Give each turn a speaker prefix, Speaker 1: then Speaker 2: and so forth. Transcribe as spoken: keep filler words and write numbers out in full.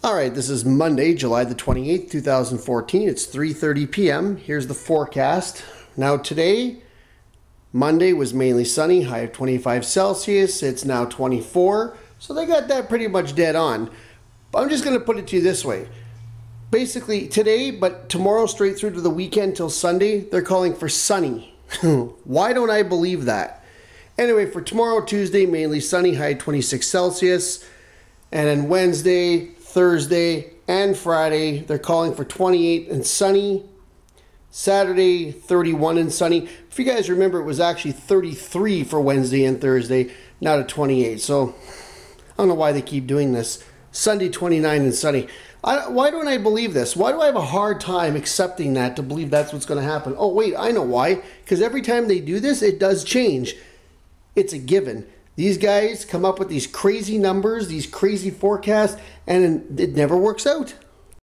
Speaker 1: All right, this is Monday, July the twenty-eighth, two thousand fourteen. It's three thirty p m Here's the forecast. Now today, Monday was mainly sunny, high of twenty-five Celsius. It's now twenty-four, so they got that pretty much dead on. But I'm just going to put it to you this way. Basically today, but tomorrow straight through to the weekend till Sunday, they're calling for sunny. Why don't I believe that? Anyway, for tomorrow, Tuesday, mainly sunny, high of twenty-six Celsius. And then Wednesday, Thursday, and Friday, they're calling for twenty-eight and sunny. Saturday, thirty-one and sunny. If you guys remember, it was actually thirty-three for Wednesday and Thursday, now to twenty-eight. So, I don't know why they keep doing this. Sunday, twenty-nine and sunny. I, why don't I believe this? Why do I have a hard time accepting that, to believe that's what's going to happen? Oh, wait, I know why. Because every time they do this, it does change. It's a given. These guys come up with these crazy numbers, these crazy forecasts, and it never works out.